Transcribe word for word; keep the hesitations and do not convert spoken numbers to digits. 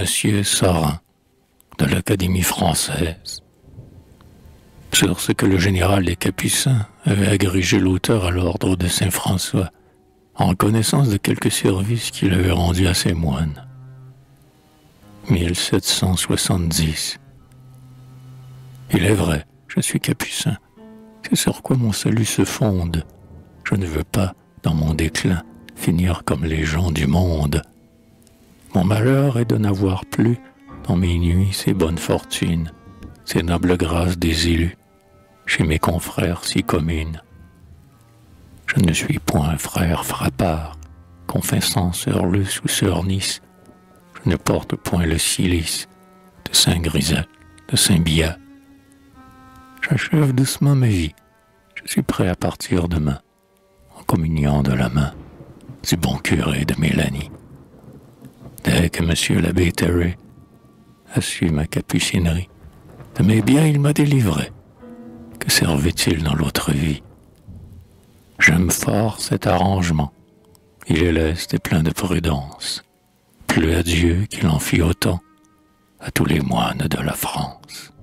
Monsieur Sorin, de l'Académie française, sur ce que le général des Capucins avait agrégé l'auteur à l'ordre de Saint-François, en reconnaissance de quelques services qu'il avait rendus à ses moines. mille sept cent soixante-dix. Il est vrai, je suis capucin. C'est sur quoi mon salut se fonde. Je ne veux pas, dans mon déclin, finir comme les gens du monde. Mon malheur est de n'avoir plus, dans mes nuits, ces bonnes fortunes, ces nobles grâces des élus, chez mes confrères si communes. Je ne suis point un frère frappard, confessant sœur Luce ou sœur Nice. Je ne porte point le cilice de Saint-Grisel, de Saint-Biat. J'achève doucement ma vie. Je suis prêt à partir demain, en communiant de la main du bon curé de Mélanie. Dès que monsieur l'abbé Terray a su ma capucinerie, de mes biens il m'a délivré. Que servait-il dans l'autre vie? J'aime fort cet arrangement. Il est leste et plein de prudence. Plus à Dieu qu'il en fit autant à tous les moines de la France.